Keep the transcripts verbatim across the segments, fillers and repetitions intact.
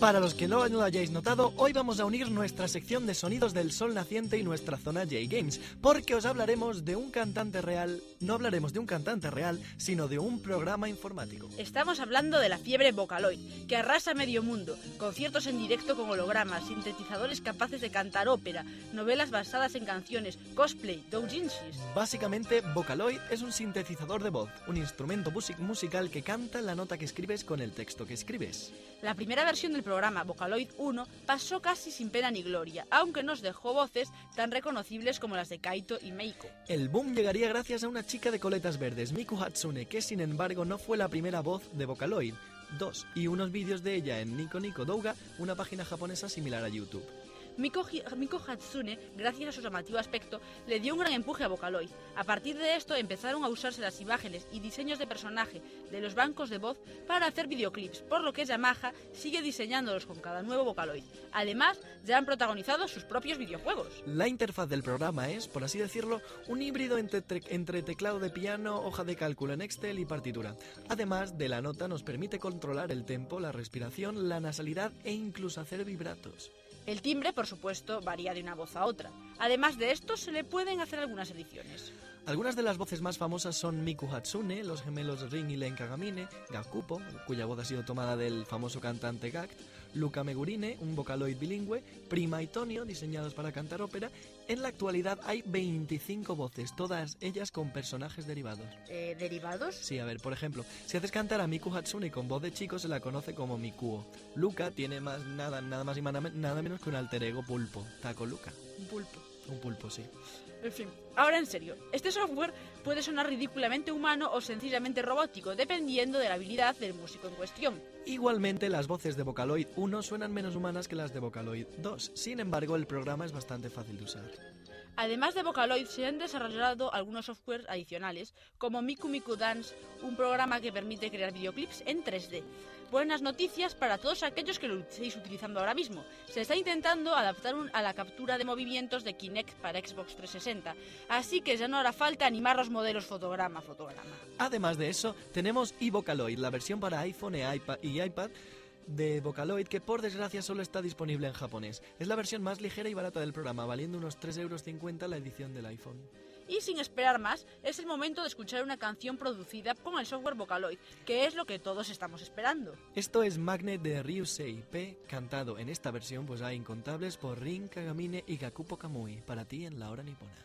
Para los que no lo hayáis notado, hoy vamos a unir nuestra sección de sonidos del sol naciente y nuestra zona J-Games, porque os hablaremos de un cantante real, no hablaremos de un cantante real, sino de un programa informático. Estamos hablando de la fiebre Vocaloid, que arrasa medio mundo, conciertos en directo con hologramas, sintetizadores capaces de cantar ópera, novelas basadas en canciones, cosplay, doujinshis. Básicamente, Vocaloid es un sintetizador de voz, un instrumento musical que canta la nota que escribes con el texto que escribes. La primera versión del programa, Vocaloid uno, pasó casi sin pena ni gloria, aunque nos dejó voces tan reconocibles como las de Kaito y Meiko. El boom llegaría gracias a una chica de coletas verdes, Miku Hatsune, que sin embargo no fue la primera voz de Vocaloid dos, y unos vídeos de ella en Nico Nico Douga, una página japonesa similar a YouTube. Miko, Miko Hatsune, gracias a su llamativo aspecto, le dio un gran empuje a Vocaloid. A partir de esto empezaron a usarse las imágenes y diseños de personaje de los bancos de voz para hacer videoclips, por lo que Yamaha sigue diseñándolos con cada nuevo Vocaloid. Además, ya han protagonizado sus propios videojuegos. La interfaz del programa es, por así decirlo, un híbrido entre, te- entre teclado de piano, hoja de cálculo en Excel y partitura. Además de la nota, nos permite controlar el tempo, la respiración, la nasalidad e incluso hacer vibratos. El timbre, por supuesto, varía de una voz a otra. Además de esto, se le pueden hacer algunas ediciones. Algunas de las voces más famosas son Miku Hatsune, los gemelos Rin y Len Kagamine, Gakupo, cuya voz ha sido tomada del famoso cantante Gact, Luca Megurine, un Vocaloid bilingüe, Prima y Tonio, diseñados para cantar ópera. En la actualidad hay veinticinco voces, todas ellas con personajes derivados. Eh, ¿Derivados? Sí, a ver, por ejemplo, si haces cantar a Miku Hatsune con voz de chico, se la conoce como Mikuo. Luca tiene más nada, nada más y nada menos que un alter ego pulpo, Taco Luca. Un pulpo. Un pulpo, sí. En fin, ahora en serio, este software puede sonar ridículamente humano o sencillamente robótico, dependiendo de la habilidad del músico en cuestión. Igualmente, las voces de Vocaloid uno suenan menos humanas que las de Vocaloid dos. Sin embargo, el programa es bastante fácil de usar. Además de Vocaloid, se han desarrollado algunos softwares adicionales, como Miku Miku Dance, un programa que permite crear videoclips en tres D. Buenas noticias para todos aquellos que lo estéis utilizando ahora mismo. Se está intentando adaptar un, a la captura de movimientos de Kinect para Xbox trescientos sesenta, así que ya no hará falta animar los modelos fotograma a fotograma. Además de eso, tenemos iVocaloid, la versión para iPhone e iPad y iPad de Vocaloid, que por desgracia solo está disponible en japonés. Es la versión más ligera y barata del programa, valiendo unos tres euros cincuenta la edición del iPhone. Y sin esperar más, es el momento de escuchar una canción producida con el software Vocaloid, que es lo que todos estamos esperando. Esto es Magnet de Ryusei P, cantado en esta versión, pues hay incontables, por Rin Kagamine y Gakupo Kamui, para ti en la hora nipona.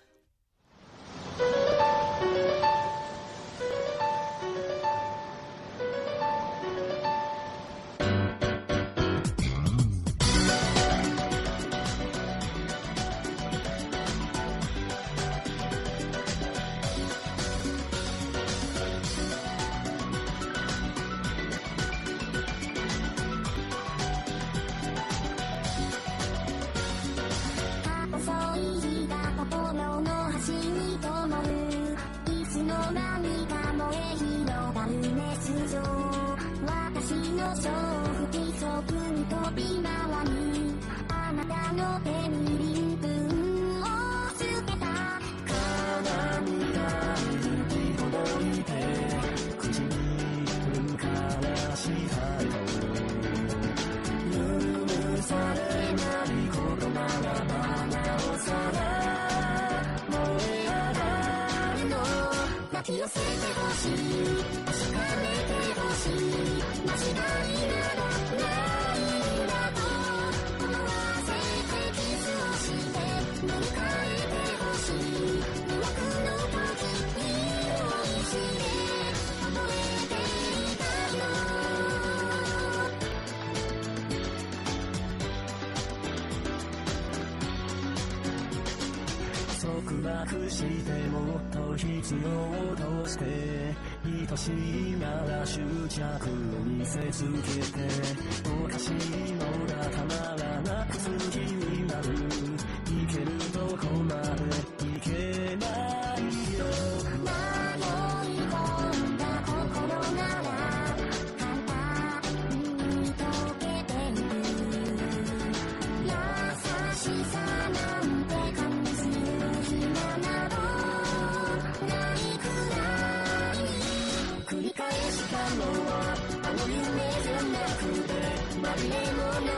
くしてもっと必要として愛しいなら執着を見せつけておかしいのがたまらなく好きになるいけるとこまでいけないよ迷い込んだ心なら簡単に溶けている優しさなんて感じる暇などないくらい繰り返したのはあの夢じゃなくて紛れもない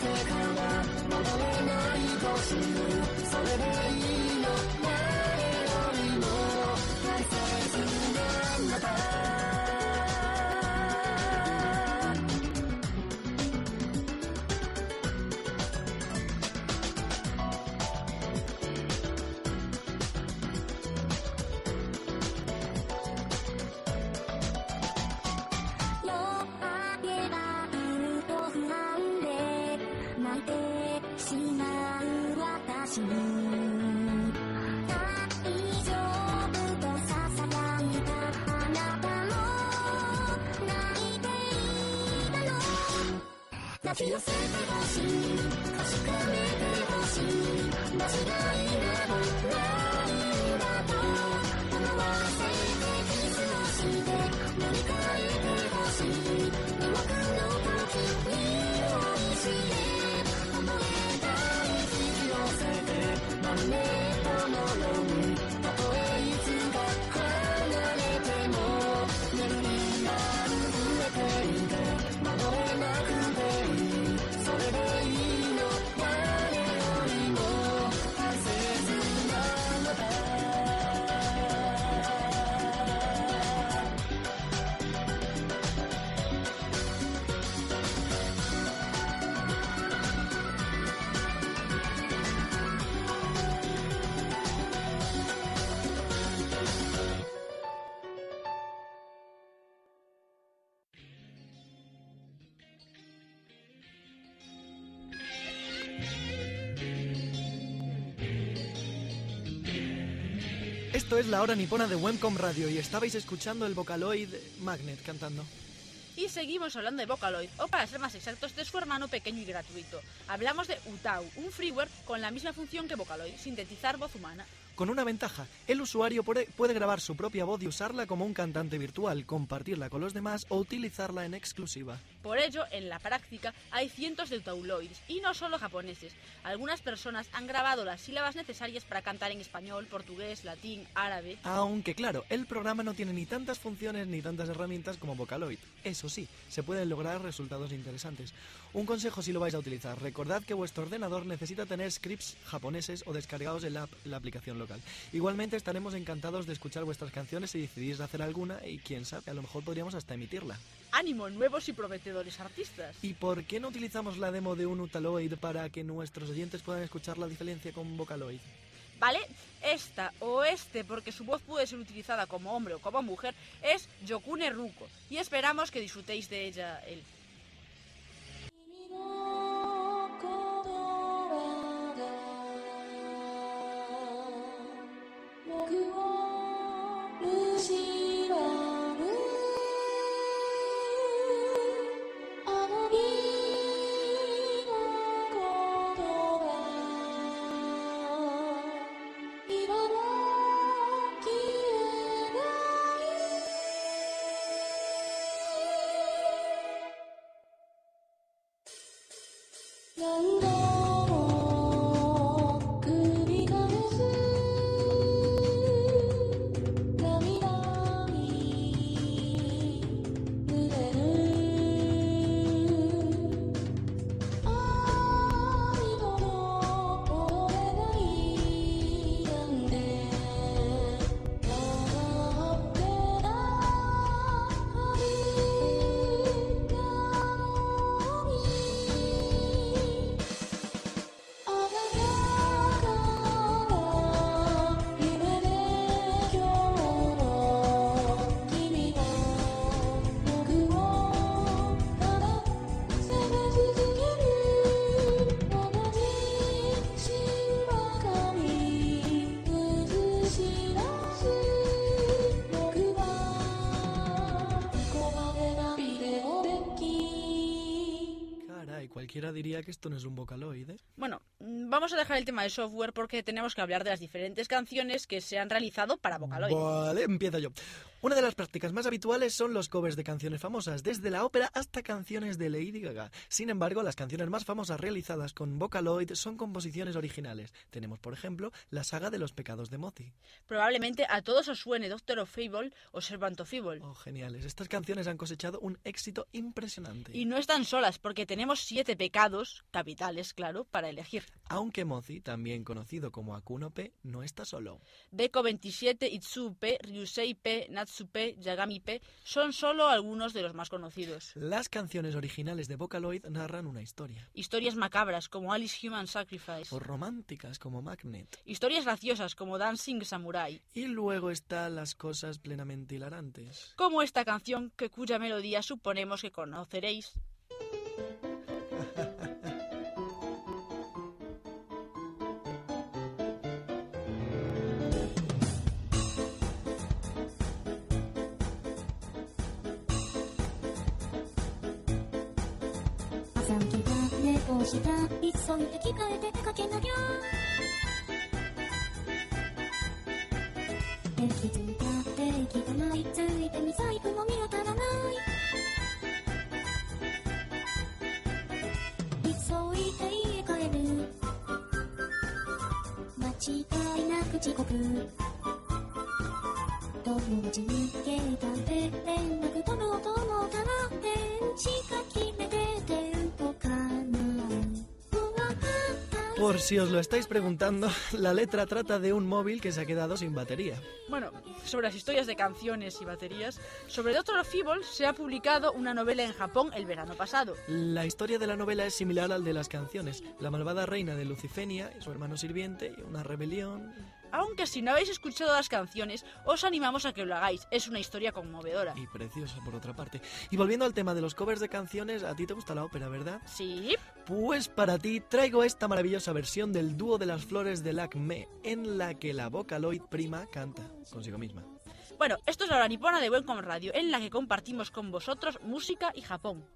てから戻れないと知るそれでいいの誰よりも大切なあなた泣き寄せてほしい確かめてほしい間違いなどないんだと思わせてキスをして乗り換えてほしい魅惑の時に愛して思えたい引き寄せてマグネットのようにたとえいつか離れても巡り合う触れていて戻れなくそれでいいの誰よりも大切なあなた Esto es la hora nipona de Webcom Radio y estabais escuchando el Vocaloid Magnet cantando. Y seguimos hablando de Vocaloid, o para ser más exactos, de su hermano pequeño y gratuito. Hablamos de Utau, un freeware con la misma función que Vocaloid, sintetizar voz humana. Con una ventaja, el usuario puede grabar su propia voz y usarla como un cantante virtual, compartirla con los demás o utilizarla en exclusiva. Por ello, en la práctica, hay cientos de Utauloids, y no solo japoneses. Algunas personas han grabado las sílabas necesarias para cantar en español, portugués, latín, árabe... Aunque claro, el programa no tiene ni tantas funciones ni tantas herramientas como Vocaloid. Eso sí, se pueden lograr resultados interesantes. Un consejo si lo vais a utilizar, recordad que vuestro ordenador necesita tener scripts japoneses o descargados en la, la aplicación local. Igualmente estaremos encantados de escuchar vuestras canciones si decidís hacer alguna y quién sabe, a lo mejor podríamos hasta emitirla. ¡Ánimo, nuevos y prometedores artistas! ¿Y por qué no utilizamos la demo de un Utaloid para que nuestros oyentes puedan escuchar la diferencia con Vocaloid? Vale, esta o este, porque su voz puede ser utilizada como hombre o como mujer, es Yokune Ruko, y esperamos que disfrutéis de ella él. Cualquiera diría que esto no es un Vocaloid, ¿eh? Bueno, vamos a dejar el tema de software porque tenemos que hablar de las diferentes canciones que se han realizado para Vocaloid. Vale, empiezo yo. Una de las prácticas más habituales son los covers de canciones famosas, desde la ópera hasta canciones de Lady Gaga. Sin embargo, las canciones más famosas realizadas con Vocaloid son composiciones originales. Tenemos, por ejemplo, la saga de los pecados de Mozzie. Probablemente a todos os suene Doctor of Fable o Servant of Fable. Oh, geniales. Estas canciones han cosechado un éxito impresionante. Y no están solas, porque tenemos siete pecados, capitales, claro, para elegir. Aunque Mozzie, también conocido como Akuno P, no está solo. Beko veintisiete, Itsu P, Ryusei P, Natsu P, Yagami P son solo algunos de los más conocidos. Las canciones originales de Vocaloid narran una historia. Historias macabras como Alice Human Sacrifice. O románticas como Magnet. Historias graciosas como Dancing Samurai. Y luego están las cosas plenamente hilarantes. Como esta canción que cuya melodía suponemos que conoceréis. Por si os lo estáis preguntando, la letra trata de un móvil que se ha quedado sin batería. Bueno, sobre las historias de canciones y baterías, sobre Doctor of Fable se ha publicado una novela en Japón el verano pasado. La historia de la novela es similar al de las canciones. La malvada reina de Lucifenia y su hermano sirviente, y una rebelión... Aunque si no habéis escuchado las canciones, os animamos a que lo hagáis. Es una historia conmovedora. Y preciosa, por otra parte. Y volviendo al tema de los covers de canciones, a ti te gusta la ópera, ¿verdad? Sí. Pues para ti traigo esta maravillosa versión del dúo de las flores de Lakme, en la que la Vocaloid prima canta consigo misma. Bueno, esto es la hora nipona de Welcome Radio, en la que compartimos con vosotros música y Japón.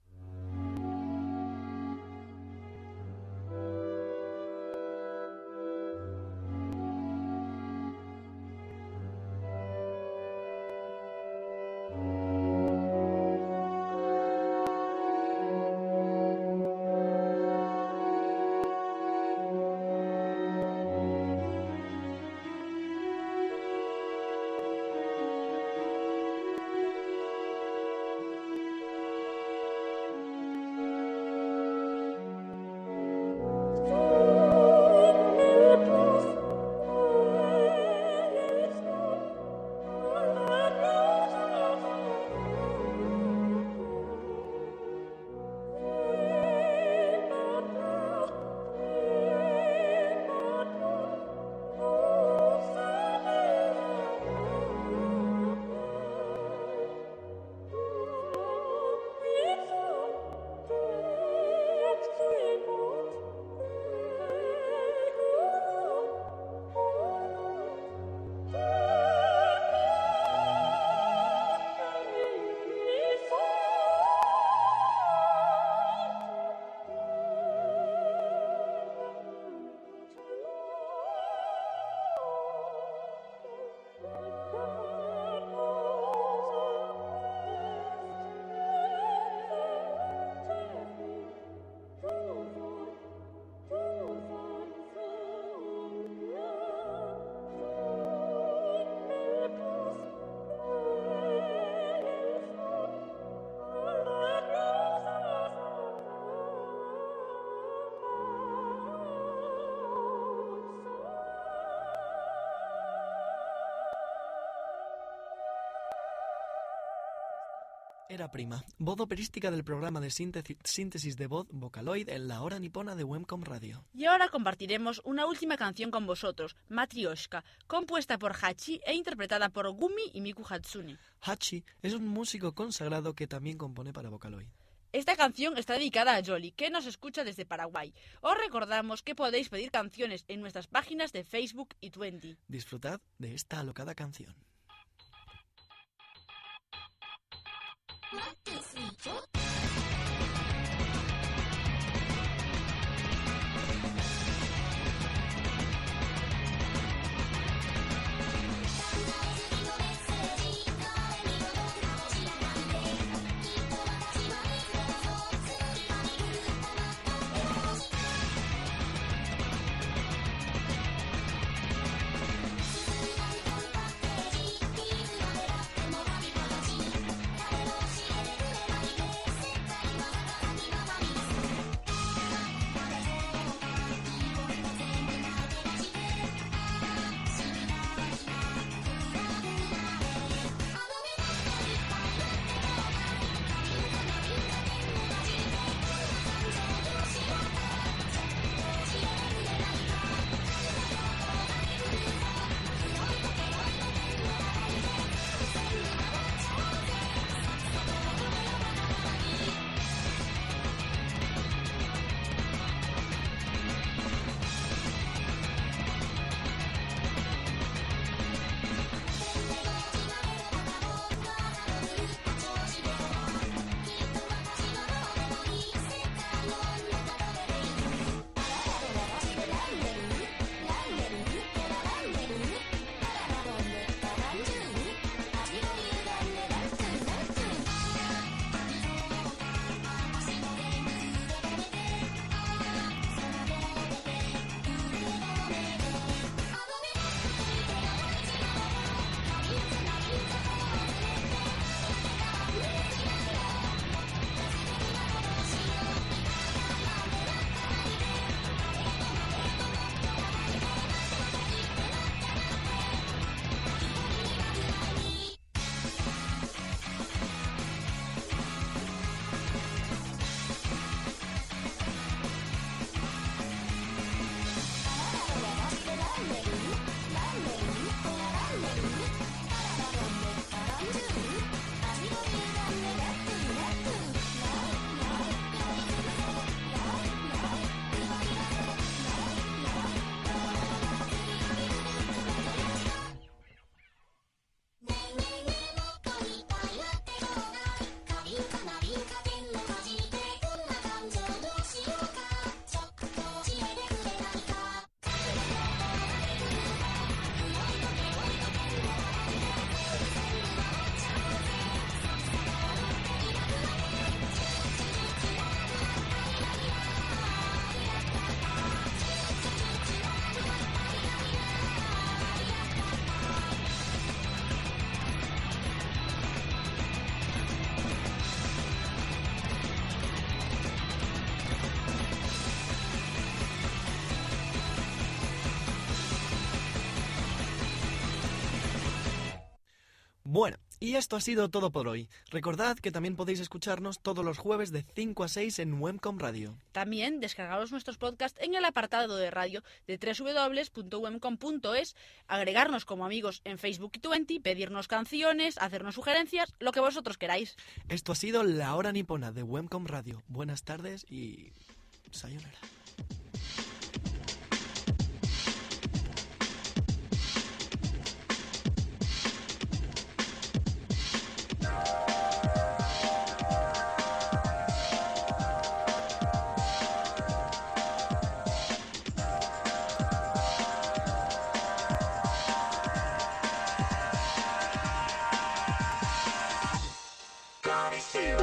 Era prima, voz operística del programa de síntesis de voz Vocaloid en la hora nipona de Welcome Radio. Y ahora compartiremos una última canción con vosotros, Matryoshka, compuesta por Hachi e interpretada por Gumi y Miku Hatsune. Hachi es un músico consagrado que también compone para Vocaloid. Esta canción está dedicada a Jolly, que nos escucha desde Paraguay. Os recordamos que podéis pedir canciones en nuestras páginas de Facebook y Twenty. Disfrutad de esta alocada canción. Y esto ha sido todo por hoy. Recordad que también podéis escucharnos todos los jueves de cinco a seis en Wemcom Radio. También descargaros nuestros podcasts en el apartado de radio de doble u doble u doble u punto wemcom punto es, agregarnos como amigos en Facebook y Twenty, pedirnos canciones, hacernos sugerencias, lo que vosotros queráis. Esto ha sido La Hora Nipona de Wemcom Radio. Buenas tardes y... sayonara. See you.